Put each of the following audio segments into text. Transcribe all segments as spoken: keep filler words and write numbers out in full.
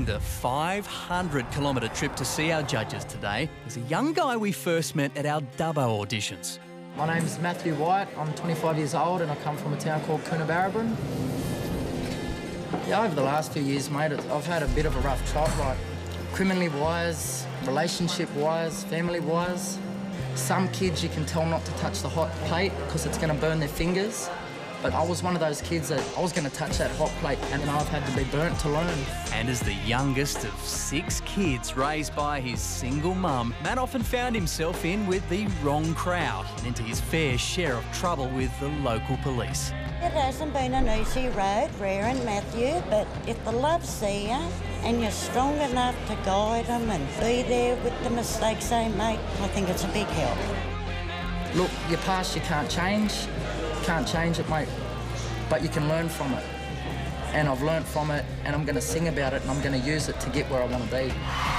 making the five hundred kilometre trip to see our judges today is a young guy we first met at our Dubbo auditions. My name's Matthew White. I'm twenty-five years old and I come from a town called Coonabarabran. Yeah, over the last few years, mate, I've had a bit of a rough trot, like criminally-wise, relationship-wise, family-wise. Some kids you can tell not to touch the hot plate because it's going to burn their fingers. But I was one of those kids that I was going to touch that hot plate and I've had to be burnt to learn. And as the youngest of six kids raised by his single mum, Matt often found himself in with the wrong crowd and into his fair share of trouble with the local police. It hasn't been an easy road, rearing Matthew, but if the love's there and you're strong enough to guide them and be there with the mistakes they make, I think it's a big help. Look, your past you can't change. Can't change it, mate, but you can learn from it. And I've learned from it, and I'm going to sing about it, and I'm going to use it to get where I want to be.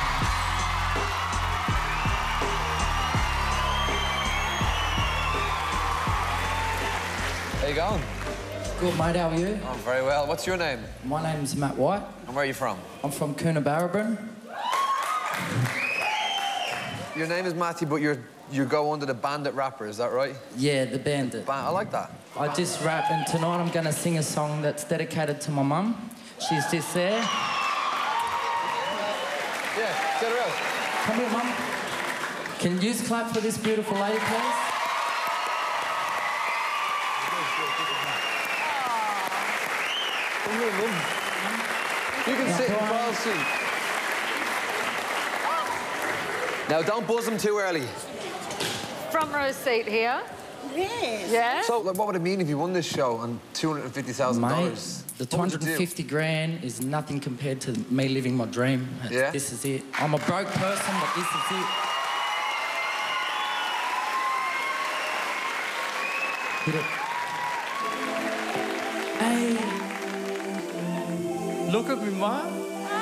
How you going? Good, mate, how are you? Oh, very well. What's your name? My name's Matt White. And where are you from? I'm from Coonabarabran. Your name is Matthew, but you're you go under the Bandit rapper, is that right? Yeah, the Bandit. Ba I like that. I just rap, and tonight I'm going to sing a song that's dedicated to my mum. She's just there. Yeah, get her out. Come here, Mum. Can you clap for this beautiful lady, please? Come here, Mum. You can sit in the trial seat. Now, don't buzz them too early. Front row seat here. Yes. Yeah? So, like, what would it mean if you won this show and two hundred fifty thousand dollars? Mate, the two hundred fifty grand is nothing compared to me living my dream. Yeah? This is it. I'm a broke person, but this is it. Hit it. Hey. Look at me, man.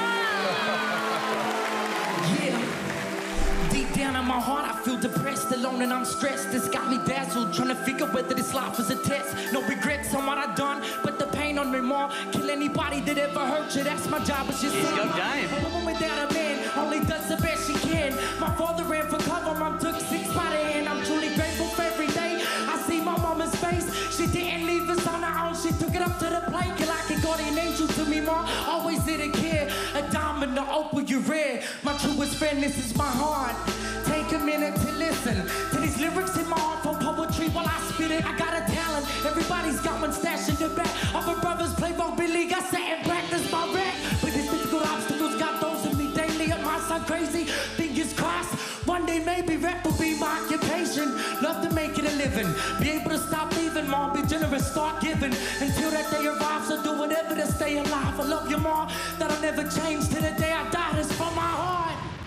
Yeah. Deep down in my heart, I feel depressed, alone and I'm stressed. It's got me dazzled, trying to figure whether this life is a test. No regrets on what I've done, but the pain on me more. Kill anybody that ever hurt you, that's my job. It's just He's got game. A woman without a man only does the best she can. My father ran for cover, mom took six by the hand. I'm truly grateful for every day I see my mama's face. She didn't leave us on her own, she took it up to the plate. Like a guardian angel to me, ma, always there to care. A diamond, the opal, you rare. My truest friend, this is my heart. Take a minute to listen to these lyrics in my heart for poetry while I spit it. I got a talent, everybody's got one stashed in the back. Other brothers play rugby league, I sat and practice my rap. But these physical obstacles got those in me daily. It might sound crazy, fingers crossed. One day maybe rap will be my occupation. Love to make it a living, be able to stop leaving, mom, be generous, start giving. Until that day arrives, I'll do whatever to stay alive. I love you, mom, that'll never change till the day I die. This from my heart.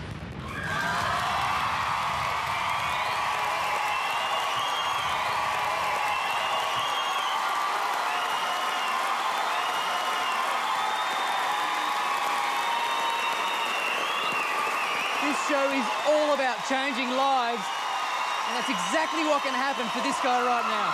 This show is all about changing lives, and that's exactly what can happen for this guy right now.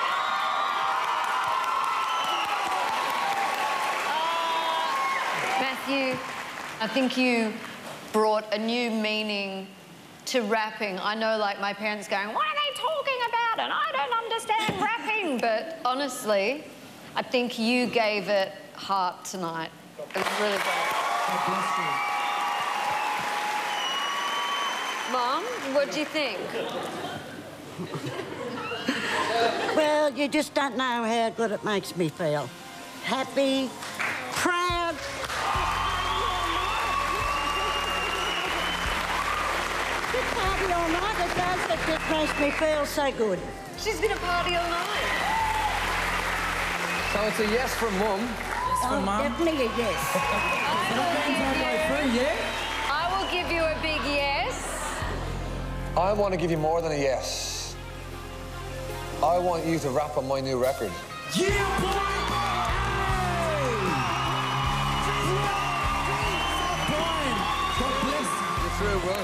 Matthew, I think you brought a new meaning to rapping. I know, like, my parents going, what are they talking about? And I don't understand rapping. But honestly, I think you gave it heart tonight. It was really great. God bless you. Mom, what do you think? Well, you just don't know how good it makes me feel. Happy, proud. Good party all night, it does. It just makes me feel so good. She's been a party all night. So it's a yes from Mum. Yes, from Oh, Mum. definitely a yes. Yeah? I will give you a big yes. I want to give you more than a yes. I want you to rap on my new record. Yeah, boy! Hey! God bless you. You're through, bro.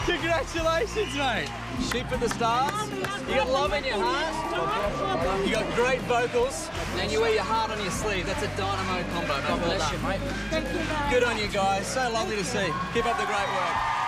Congratulations, mate. Shoot for the stars. You got love in your heart. You got great vocals, and you wear your heart on your sleeve. That's a dynamo combo. God bless you, mate. Thank you, mate. Good on you guys. So lovely to see. Keep up the great work.